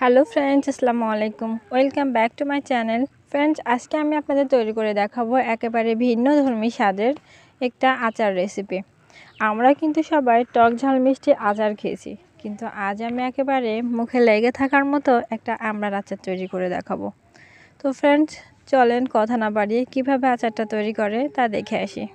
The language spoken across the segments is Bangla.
হ্যালো ফ্রেন্ডস, আসসালামু আলাইকুম। Welcome back to my channel. Friends, আজকে আমি আপনাদের তৈরি করে দেখাবো একেবারে ভিন্ন ধর্মী স্বাদের একটা আচার রেসিপি। আমরা কিন্তু সবাই টক ঝাল মিষ্টি আচার খেয়েছি, কিন্তু আজ আমি একেবারে মুখে লেগে থাকার মতো একটা আমড়ার আচার তৈরি করে দেখাবো। তো ফ্রেন্ডস, চলেন কথা না বাড়িয়ে কীভাবে আচারটা তৈরি করে তা দেখে আসি।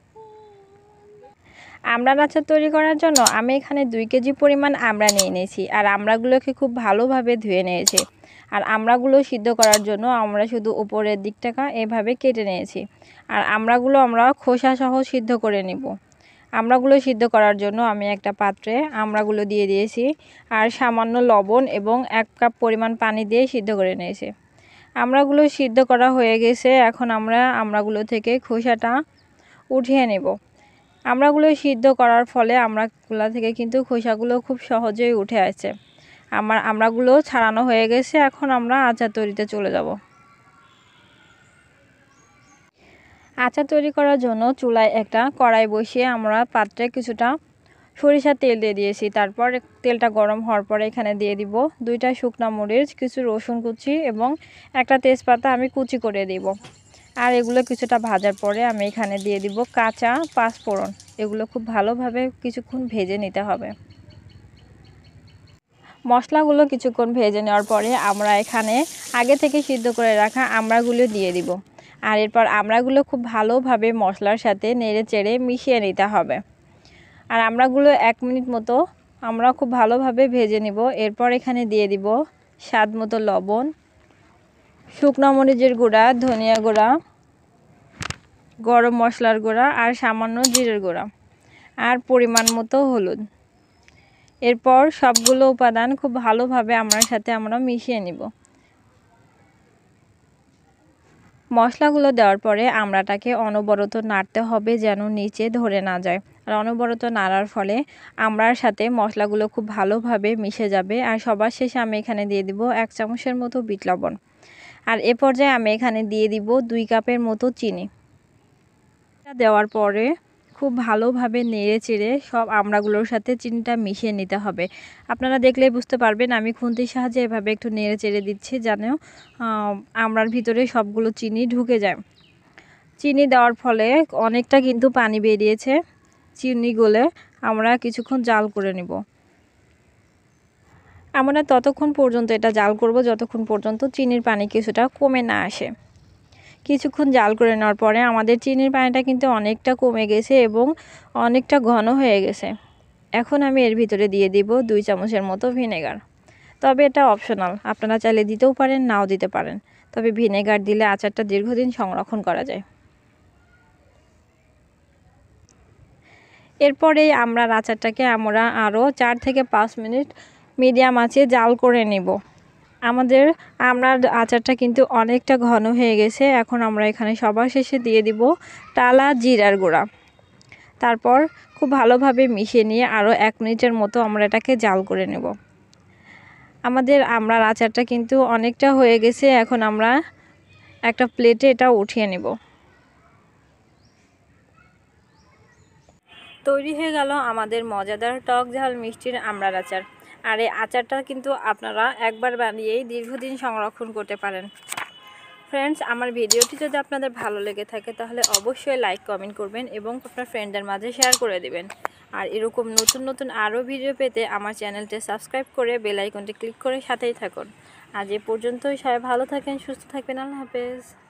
আমড়ার আচার তৈরি করার জন্য আমি এখানে 2 কেজি পরিমাণ আমড়া নিয়ে নিয়েছি, আর আমড়াগুলোকে খুব ভালোভাবে ধুয়ে নিয়েছি। আর আমড়াগুলো সিদ্ধ করার জন্য আমরা শুধু উপরের দিকটা এভাবে কেটে নিয়েছি, আর আমড়াগুলো আমরা খোসা সহ সিদ্ধ করে নিব। আমড়াগুলো সিদ্ধ করার জন্য আমি একটা পাত্রে আমড়াগুলো দিয়ে দিয়েছি, আর সামান্য লবণ এবং 1 কাপ পরিমাণ পানি দিয়ে সিদ্ধ করে নিয়েছি। আমড়াগুলো সিদ্ধ করা হয়ে গেছে, এখন আমরা আমড়াগুলো থেকে খোসাটা উঠিয়ে নেব। আমড়াগুলো সিদ্ধ করার ফলে আমড়াগুলো থেকে কিন্তু খোসাগুলো খুব সহজেই উঠে আসছে। আমার আমড়াগুলো ছাড়ানো হয়ে গেছে, এখন আমরা আচার তৈরিতে চলে যাব। আচার তৈরি করার জন্য চুলায় একটা কড়াই বসিয়ে আমরা পাত্রে কিছুটা সরিষার তেল দিয়ে দিয়েছি। তারপর তেলটা গরম হওয়ার পরে এখানে দিয়ে দিব 2টা শুকনো মরিচ, কিছু রসুন কুচি এবং একটা তেজপাতা আমি কুচি করে দিব। আর এগুলো কিছুটা ভাজার পরে আমি এখানে দিয়ে দিব কাঁচা 5 ফোড়ন। এগুলো খুব ভালোভাবে কিছুক্ষণ ভেজে নিতে হবে। মশলাগুলো কিছুক্ষণ ভেজে নেওয়ার পরে আমরা এখানে আগে থেকে সিদ্ধ করে রাখা আমড়াগুলো দিয়ে দিব। আর এরপর আমড়াগুলো খুব ভালোভাবে মশলার সাথে নেড়ে চেড়ে মিশিয়ে নিতে হবে। আর আমড়াগুলো 1 মিনিট মতো আমরা খুব ভালোভাবে ভেজে নিব। এরপর এখানে দিয়ে দিব স্বাদ মতো লবণ, শুকনো মরিচের গুঁড়া, ধনিয়া গুঁড়া, গরম মশলার গুঁড়া আর সামান্য জিরের গুঁড়া, আর পরিমাণ মতো হলুদ। এরপর সবগুলো উপাদান খুব ভালোভাবে আমরা মিশিয়ে নিব। মশলাগুলো দেওয়ার পরে আমড়াটাকে অনবরত নাড়তে হবে যেন নিচে ধরে না যায়। আর অনবরত নাড়ার ফলে আমড়ার সাথে মশলাগুলো খুব ভালোভাবে মিশে যাবে। আর সবার শেষে আমি এখানে দিয়ে দিব 1 চামচের মতো বিট লবণ। আর এ পর্যায়ে আমি এখানে দিয়ে দিব 2 কাপের মতো চিনি। দেওয়ার পরে খুব ভালোভাবে নেড়ে চেড়ে সব আমড়াগুলোর সাথে চিনিটা মিশিয়ে নিতে হবে। আপনারা দেখলেই বুঝতে পারবেন আমি খুন্তির সাহায্যে এভাবে একটু নেড়ে চেড়ে দিচ্ছি যেন আমড়ার ভিতরে সবগুলো চিনি ঢুকে যায়। চিনি দেওয়ার ফলে অনেকটা কিন্তু পানি বেরিয়েছে। চিনি গলে আমরা কিছুক্ষণ জাল করে নিব। আমরা ততক্ষণ পর্যন্ত এটা জাল করব যতক্ষণ পর্যন্ত চিনির পানি কিছুটা কমে না আসে। কিছুক্ষণ জাল করে নেওয়ার পরে আমাদের চিনির পানিটা কিন্তু অনেকটা কমে গেছে এবং অনেকটা ঘন হয়ে গেছে। এখন আমি এর ভিতরে দিয়ে দিব 2 চামচের মতো ভিনেগার। তবে এটা অপশনাল, আপনারা চাইলে দিতেও পারেন, নাও দিতে পারেন। তবে ভিনেগার দিলে আচারটা দীর্ঘদিন সংরক্ষণ করা যায়। এরপরে আমরা আচারটাকে আমরা আরও 4 থেকে 5 মিনিট মিডিয়াম আঁচে জাল করে নেব। আমাদের আমড়ার আচারটা কিন্তু অনেকটা ঘন হয়ে গেছে। এখন আমরা এখানে সবার শেষে দিয়ে দিব টালা জিরার গুঁড়া। তারপর খুব ভালোভাবে মিশিয়ে নিয়ে আরও 1 মিনিটের মতো আমরা এটাকে জাল করে নেব। আমাদের আমড়ার আচারটা কিন্তু অনেকটা হয়ে গেছে। এখন আমরা একটা প্লেটে এটা উঠিয়ে নেব। তৈরি হয়ে গেল আমাদের মজাদার টক ঝাল মিষ্টির আমড়ার আচার। আর এই আচারটা কিন্তু আপনারা একবার বানিয়েই দীর্ঘদিন সংরক্ষণ করতে পারেন। ফ্রেন্ডস, আমার ভিডিওটি যদি আপনাদের ভালো লেগে থাকে তাহলে অবশ্যই লাইক কমেন্ট করবেন এবং আপনার ফ্রেন্ডদের মাঝে শেয়ার করে দেবেন। আর এরকম নতুন নতুন আরও ভিডিও পেতে আমার চ্যানেলটি সাবস্ক্রাইব করে বেল আইকনটি ক্লিক করে সাথেই থাকুন। আজ এ পর্যন্তই। সবাই ভালো থাকেন, সুস্থ থাকবেন। আল্লাহ হাফেজ।